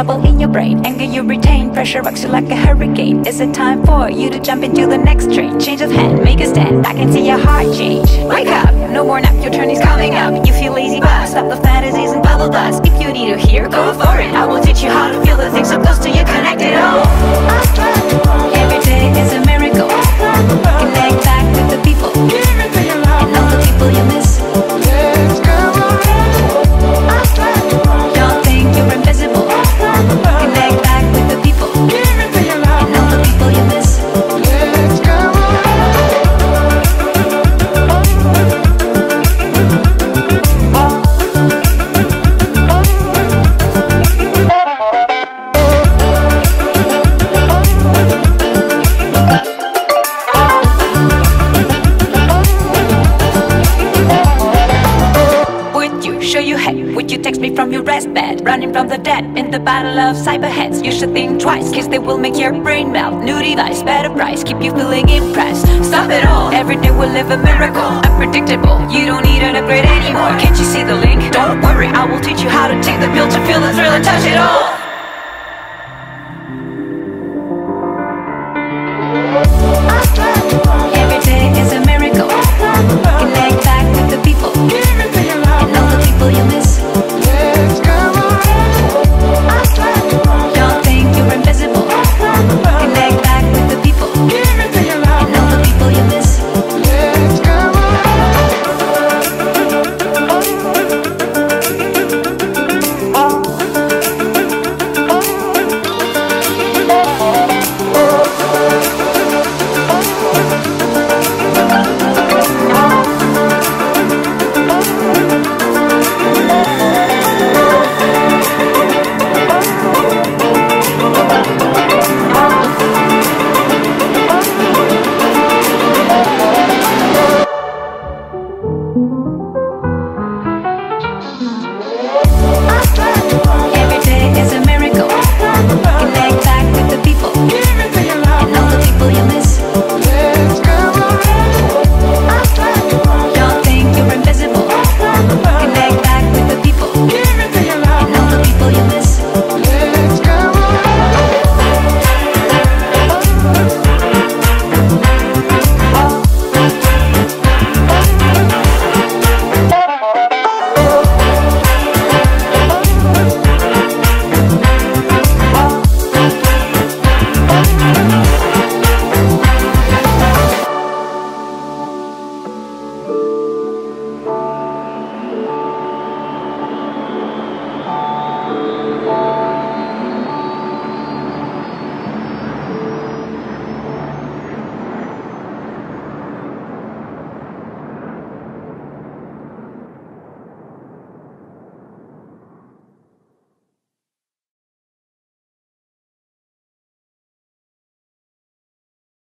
trouble in your brain. Anger you retain, pressure rocks you like a hurricane. Is it time for you to jump into the next train? Change of hand, make a stand, I can see your heart change. Wake up, no more nap, your turn is coming up. You feel lazy, but stop the fantasies and bubble dust. If you need to hear, go for it. I will teach you how to feel the things so close to you, connected all. Every day is a miracle. Connect back with the people and all the people you miss. Don't think you're invisible. Connect back with the people and all the people you miss. Show you hate, would you text me from your rest bed? Running from the dead in the battle of cyberheads. You should think twice, cause they will make your brain melt. New device, better price, keep you feeling impressed. Stop it all, every day we'll live a miracle. Unpredictable, you don't need an upgrade anymore. Can't you see the link? Don't worry, I will teach you how to take the pill to feel the thrill and touch it all.